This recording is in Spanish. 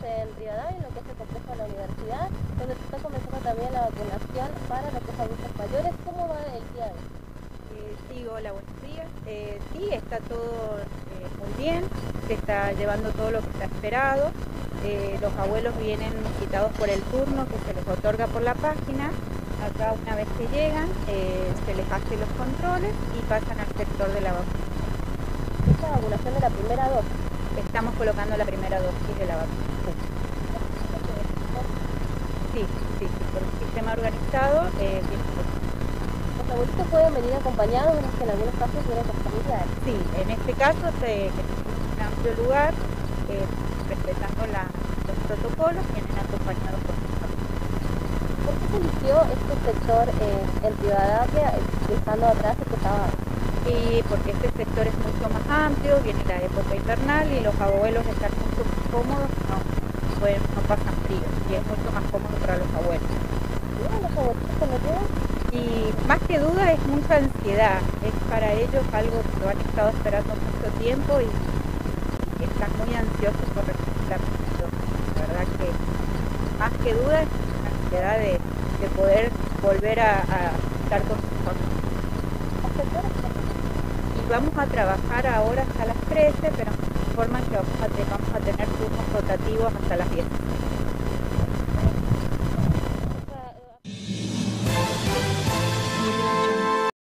en Rivadavia, en lo que es el complejo de la universidad, donde se está comenzando también la vacunación para los adultos mayores. ¿Cómo va el día de hoy? Sí, hola, buenos días. Sí, está todo muy bien, se está llevando todo lo que está esperado. Los abuelos vienen citados por el turno que se les otorga por la página. Acá una vez que llegan, se les hace los controles y pasan al sector de la vacuna. ¿Es la vacunación de la primera dosis? Estamos colocando la primera dosis de la vacuna. Sí, por un sistema organizado. Los abuelitos pueden venir acompañados, en algunos casos vienen con familiares. Sí, en este caso que tenemos un amplio lugar, respetando los protocolos, vienen acompañados por sus familias. ¿Por qué se eligió este sector en Rivadavia, dejando atrás el que estaba? Y porque este sector es mucho más amplio, viene la época invernal y los abuelos están mucho más cómodos, no pasan frío y es mucho más cómodo para los abuelos. ¿Llegan los abuelitos cuando llegan? Y más que duda es mucha ansiedad, es para ellos algo que lo han estado esperando mucho tiempo y están muy ansiosos por recibir la vacunación. La verdad que más que duda es una ansiedad de poder volver a estar con sus familias. Y vamos a trabajar ahora hasta las 13, pero nos informan que vamos a tener turnos rotativos hasta las 10.